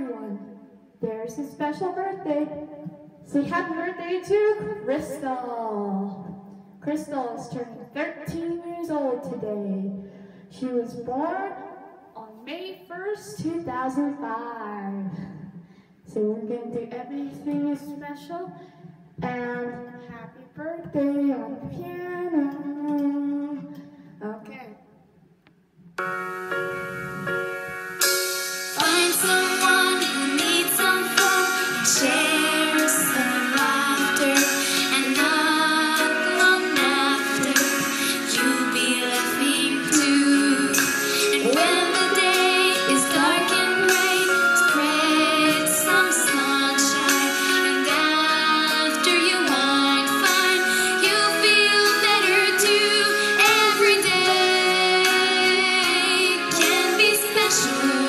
everyone. There's a special birthday. Say happy birthday to Crystal. Crystal is turning 13 years old today. She was born on May 1st, 2005. So we're going to do everything is special. And happy birthday on the piano. Okay. Find someone who needs some fun and share some laughter, and not long after you'll be laughing too. And when the day is dark and gray, spread some sunshine, and after you wind fine, you'll feel better too. Every day can be special.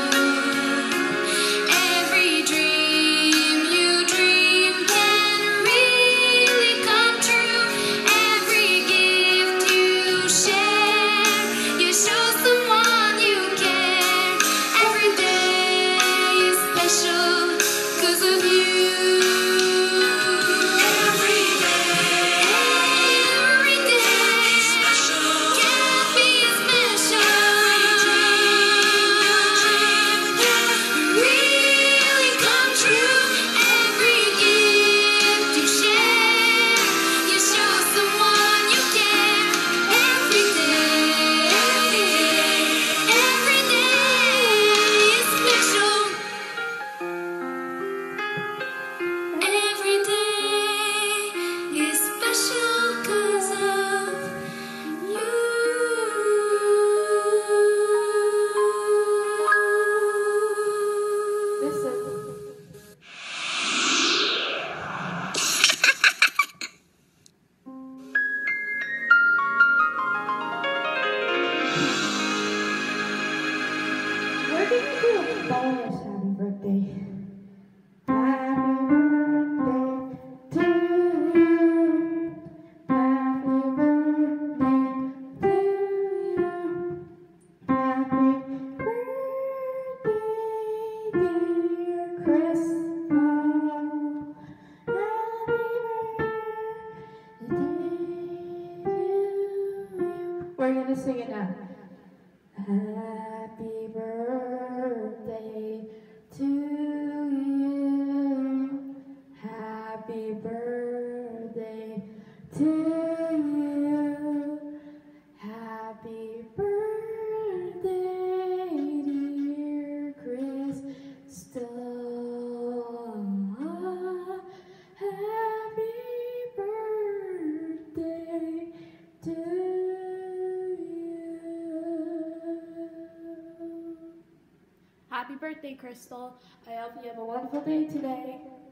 We're going to do a bonus happy birthday. We're going to sing it now. Happy birthday to you. Happy birthday to you. Happy birthday, dear Crystal. Happy birthday to Happy birthday, Crystal. I hope you have a wonderful day today.